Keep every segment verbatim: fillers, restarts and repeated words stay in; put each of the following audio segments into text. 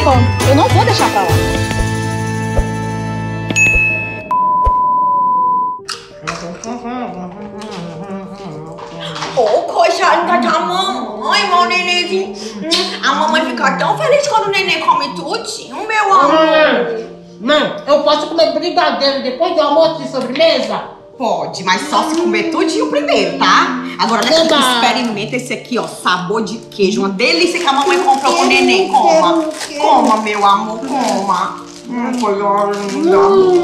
falando. Eu não vou deixar pra lá. Ô, oh, coisinha da mamãe, meu nenenzinho. A mamãe fica tão feliz quando o neném come tudinho, meu amor. Mãe, eu posso comer brigadeiro depois do almoço de sobremesa? Pode, mas só se comer tudinho primeiro, tá? Agora, deixa que experimenta esse aqui, ó, sabor de queijo. Uma delícia que a mamãe comprou pro neném. Coma, coma, meu amor, coma. Hum, coisa linda.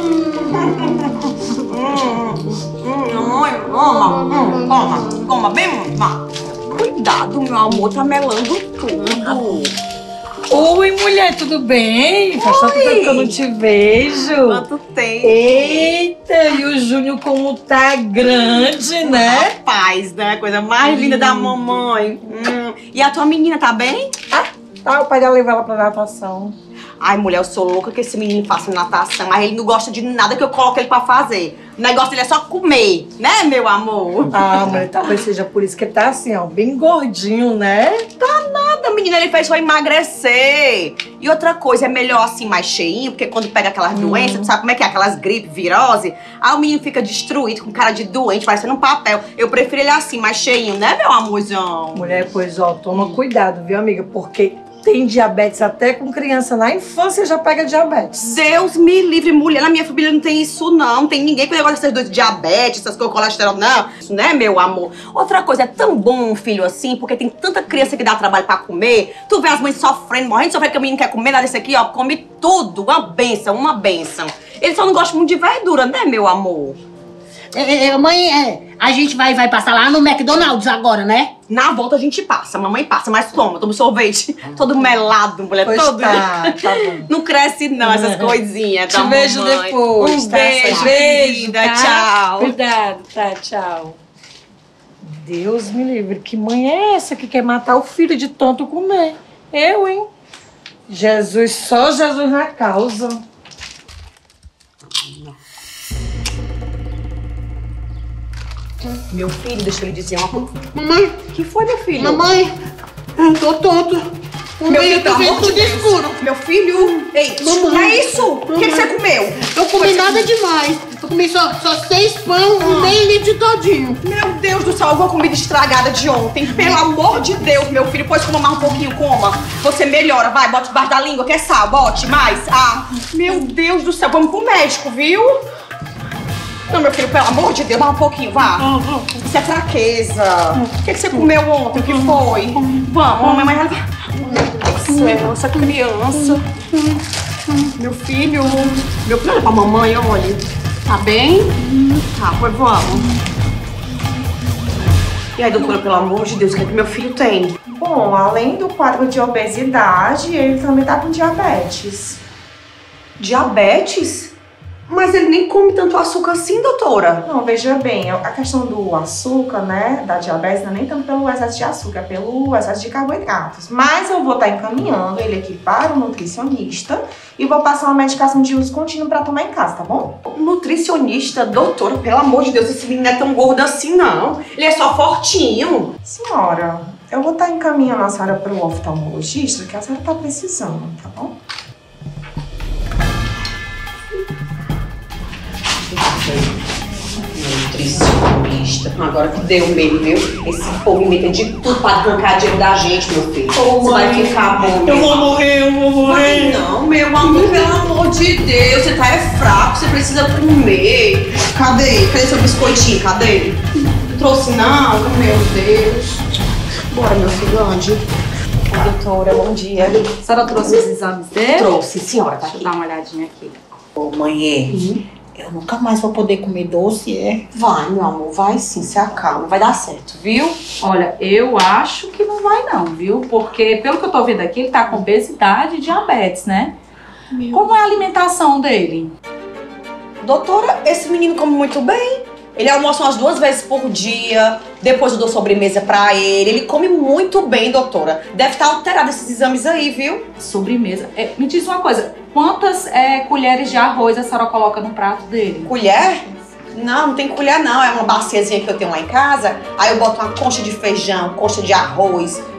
Mamãe, coma, hum, coma, coma bem muito. Cuidado, meu amor, tá melando tudo. Oi, mulher, tudo bem? Faz tanto tempo que eu não te vejo. Quanto tempo? Eita, e o Júnior como tá grande, né? Rapaz, né? Coisa mais linda da mamãe. Hum. E a tua menina tá bem? Ah, tá, o pai dela levou ela pra natação. Ai, mulher, eu sou louca que esse menino faça natação, mas ele não gosta de nada que eu coloque ele pra fazer. O negócio dele é só comer, né, meu amor? Ah, mulher, talvez seja por isso que ele tá assim, ó, bem gordinho, né? Tá nada, menina, ele fez só emagrecer. E outra coisa, é melhor assim, mais cheinho, porque quando pega aquelas hum. doenças, tu sabe como é que é? Aquelas gripe, virose, aí o menino fica destruído, com cara de doente, parecendo um papel. Eu prefiro ele assim, mais cheinho, né, meu amorzão? Mulher, pois ó, toma cuidado, viu, amiga? Porque tem diabetes até com criança na infância já pega diabetes. Deus me livre, mulher. Na minha família não tem isso, não. Não tem ninguém com negócio dessas dois diabetes, essas coisas, colesterol, não. Isso, né, meu amor? Outra coisa, é tão bom um filho assim, porque tem tanta criança que dá trabalho pra comer. Tu vê as mães sofrendo, morrendo, sofrendo que o menino quer comer, nada desse aqui, ó, come tudo. Uma bênção, uma bênção. Ele só não gosta muito de verdura, né, meu amor? É, é, mãe, é, a gente vai, vai passar lá no McDonald's agora, né? Na volta a gente passa, mamãe passa, mas toma, toma sorvete. Todo melado, mulher, pois todo. Tá, tá bom. Não cresce não, essas coisinhas da Te vejo mamãe. depois. Um tá? beijo, Beijo, querida, tá? tchau. Cuidado, tá, tchau. Deus me livre, que mãe é essa que quer matar o filho de tanto comer? Eu, hein? Jesus, só Jesus na causa. Meu filho, deixa eu lhe dizer uma coisa. Mamãe, O que foi, meu filho? mamãe, eu tô tonto. Meu Mamãe, filho, eu tô pelo vendo amor de tudo Deus. escuro. Meu filho, ei, Mamãe. que é isso? O que, que você comeu? Eu comi nada demais. Eu comi só, só seis pão e meio litro de todinho. Meu Deus do céu, alguma comida estragada de ontem. Pelo amor de Deus, meu filho, pode comer mais um pouquinho, coma. Você melhora, vai, bote debaixo da língua, quer sal, bote mais. Ah, meu Deus do céu, vamos pro médico, viu? Não, meu filho, pelo amor de Deus, mais um pouquinho, vá. Isso é fraqueza. O que, que você comeu ontem? O que foi? Vamos, mamãe vai... Céu, essa criança. Meu filho. Meu filho, olha pra mamãe, olha. Tá bem? Tá, pois vamos. E aí, doutora, pelo amor de Deus, o que é que meu filho tem? Bom, além do quadro de obesidade, ele também tá com diabetes. Diabetes? Mas ele nem come tanto açúcar assim, doutora. Não, veja bem, a questão do açúcar, né, da diabetes, não é nem tanto pelo excesso de açúcar, é pelo excesso de carboidratos. Mas eu vou estar encaminhando ele aqui para o nutricionista e vou passar uma medicação de uso contínuo para tomar em casa, tá bom? Nutricionista, doutora, pelo amor de Deus, esse menino não é tão gordo assim, não. Ele é só fortinho. Senhora, eu vou estar encaminhando a senhora para o oftalmologista, que a senhora tá precisando, tá bom? Nutricionista. Agora que deu mesmo, viu? Esse povo inventa de tudo pra arrancar dinheiro da gente, meu filho. Ô, Você mãe, vai ficar bom. Eu vou morrer, eu vou morrer. Não, meu amor, pelo amor de Deus. Você tá é fraco, você precisa comer. Cadê? Cadê seu biscoitinho? Cadê? Não trouxe não? Meu Deus. Bora, meu filho, onde? Doutora, bom dia. A senhora trouxe os exames dele? Trouxe, senhora, tá Deixa eu aqui. dar uma olhadinha aqui. Ô, mãe, Uhum. eu nunca mais vou poder comer doce, é? Vai, meu amor, vai sim, se acalma, vai dar certo, viu? Olha, eu acho que não vai não, viu? Porque, pelo que eu tô vendo aqui, ele tá com obesidade e diabetes, né? Como é a alimentação dele? Doutora, esse menino come muito bem. Ele almoça umas duas vezes por dia, depois eu dou sobremesa pra ele. Ele come muito bem, doutora. Deve estar alterado esses exames aí, viu? Sobremesa. É, me diz uma coisa, quantas é, colheres de arroz a senhora coloca no prato dele? Colher? Não, não tem colher não. É uma baciazinha que eu tenho lá em casa. Aí eu boto uma concha de feijão, concha de arroz,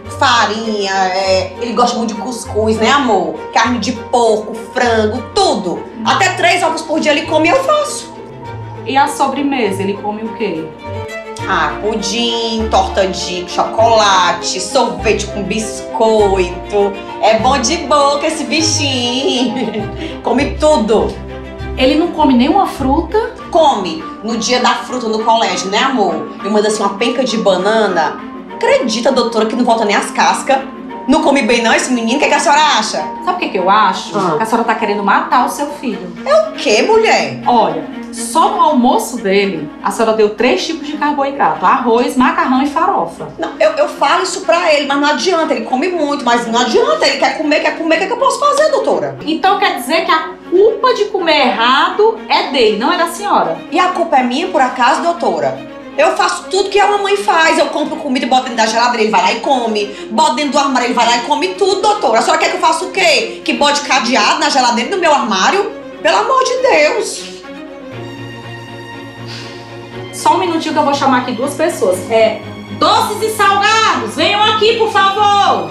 farinha, é, ele gosta muito de cuscuz, né, amor? Carne de porco, frango, tudo. Até três ovos por dia ele come e eu faço. E a sobremesa, ele come o quê? Ah, pudim, torta de chocolate, sorvete com biscoito. É bom de boca esse bichinho. Come tudo. Ele não come nenhuma fruta? Come. No dia da fruta no colégio, né, amor? Me manda assim uma penca de banana. Acredita, doutora, que não volta nem as cascas? Não come bem não esse menino? O que, é que a senhora acha? Sabe o que, que eu acho? Ah. Que a senhora tá querendo matar o seu filho. É o quê, mulher? Olha, só no almoço dele, a senhora deu três tipos de carboidrato. Arroz, macarrão e farofa. Não, eu, eu falo isso pra ele, mas não adianta. Ele come muito, mas não adianta. Ele quer comer, quer comer. O que, é que eu posso fazer, doutora? Então quer dizer que a culpa de comer errado é dele, não é da senhora? E a culpa é minha, por acaso, doutora? Eu faço tudo que a mamãe faz. Eu compro comida e boto dentro da geladeira, ele vai lá e come. Boto dentro do armário, ele vai lá e come tudo, doutora. A senhora quer que eu faça o quê? Que bote cadeado na geladeira do meu armário? Pelo amor de Deus. Só um minutinho que eu vou chamar aqui duas pessoas. É, doces e salgados, venham aqui, por favor.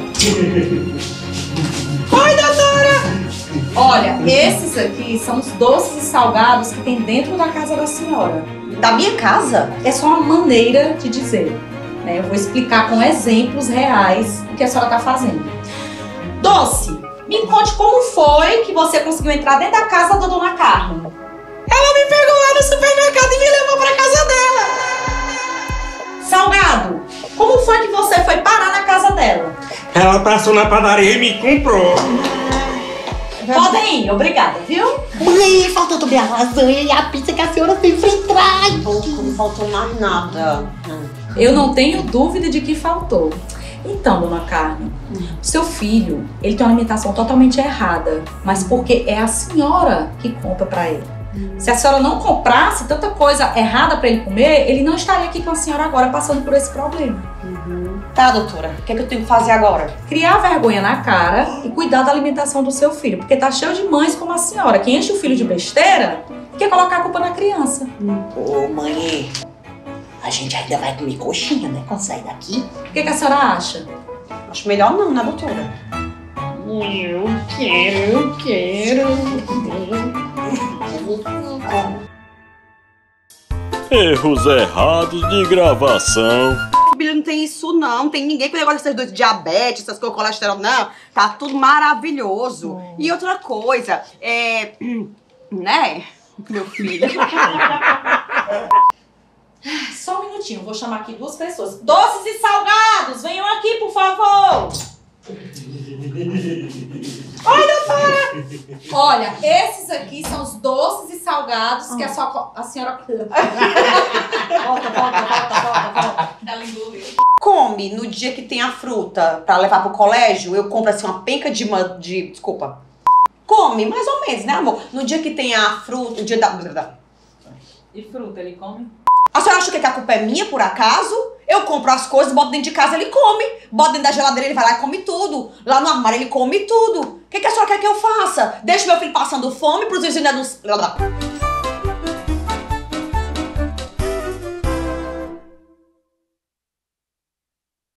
Oi, doutora. Olha, esses aqui são os doces e salgados que tem dentro da casa da senhora. Da minha casa? É só uma maneira de dizer, né? Eu vou explicar com exemplos reais o que a senhora está fazendo. Doce, me conte como foi que você conseguiu entrar dentro da casa da dona Carmen. Ela me pegou lá no supermercado e me levou pra casa dela. Salgado, como foi que você foi parar na casa dela? Ela passou na padaria e me comprou. Podem ir, obrigada, viu? Mãe, faltou também a lasanha e a pizza que a senhora sempre traz. Não faltou mais nada. Eu não tenho dúvida de que faltou. Então, dona Carmen, seu filho, ele tem uma alimentação totalmente errada, mas porque é a senhora que compra pra ele. Se a senhora não comprasse tanta coisa errada pra ele comer, ele não estaria aqui com a senhora agora passando por esse problema. Uhum. Tá, doutora, o que, é que eu tenho que fazer agora? Criar vergonha na cara e cuidar da alimentação do seu filho, porque tá cheio de mães como a senhora, que enche o filho de besteira e quer colocar a culpa na criança. Ô, mãe, a gente ainda vai comer coxinha, né? Quando sair daqui. O que, que a senhora acha? Acho melhor não, né, doutora? Eu quero, eu quero. Erros errados de gravação. Filha, não tem isso não, não tem ninguém com negócio dessas dois diabetes, essas coisas, colesterol, não. Tá tudo maravilhoso. Hum. E outra coisa, é... né, meu filho? Só um minutinho, vou chamar aqui duas pessoas. Doces e salgados, venham aqui, por favor. Oi, doutora! Olha, esses aqui são os doces e salgados ah. que a, sua, a senhora... volta, volta, volta, volta, volta. Ela engoliu. Come no dia que tem a fruta pra levar pro colégio, eu compro assim uma penca de... de desculpa. Come, mais ou menos, né, amor? No dia que tem a fruta, o dia da... E fruta, ele come? A senhora acha que a culpa é minha, por acaso? Eu compro as coisas, boto dentro de casa, ele come. Boto dentro da geladeira, ele vai lá e come tudo. Lá no armário, ele come tudo. O que, que a senhora quer que eu faça? Deixa meu filho passando fome pros vizinhos...